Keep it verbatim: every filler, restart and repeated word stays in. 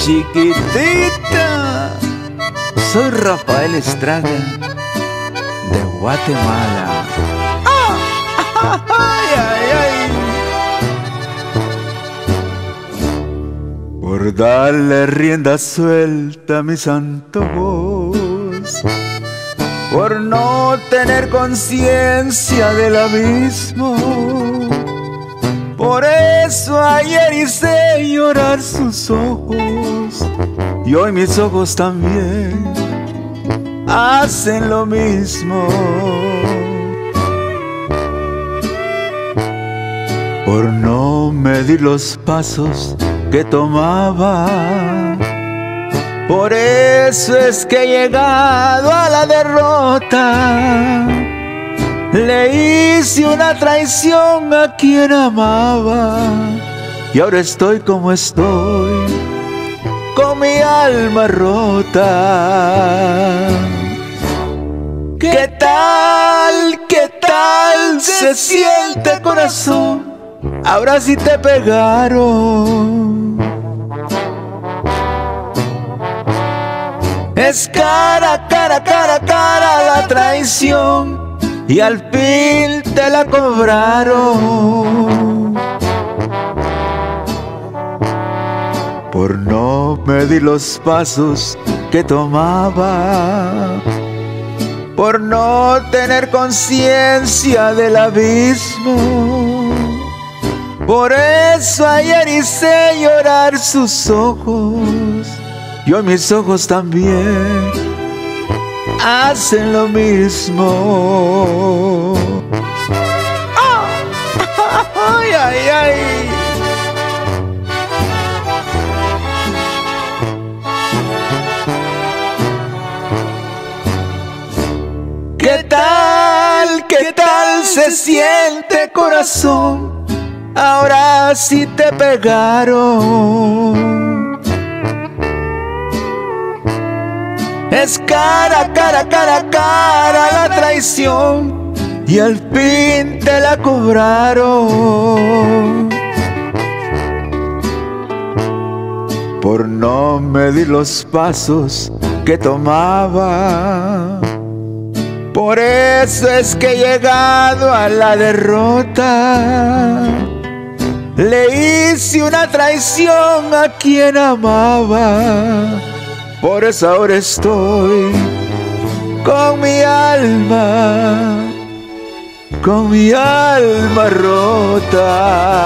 chiquitita. Soy Rafael Estrada, de Guatemala. ¡Ah! ¡Ay, ay, ay! Por darle rienda suelta a mis antojos, por no tener conciencia del abismo, por eso ayer hice llorar sus ojos, y hoy mis ojos también hacen lo mismo. Por no medir los pasos que tomaba, por eso es que he llegado a la derrota. Le hice una traición a quien amaba, y ahora estoy como estoy, con mi alma rota. ¿Qué tal, qué tal se siente, corazón? Ahora sí te pegaron. Es cara, cara, cara, cara la traición, y al fin te la cobraron. Por no medir los pasos que tomaba, por no tener conciencia del abismo, por eso ayer hice llorar sus ojos, y hoy mis ojos también hacen lo mismo. ¡Ah! ¡Ay, ay, ay! ¿Qué tal, qué tal se siente, corazón? Ahora sí te pegaron. Es cara, cara, cara, cara la traición, y al fin te la cobraron. Por no medir los pasos que tomaba, por eso es que he llegado a la derrota. Le hice una traición a quien amaba, por eso ahora estoy con mi alma, con mi alma rota.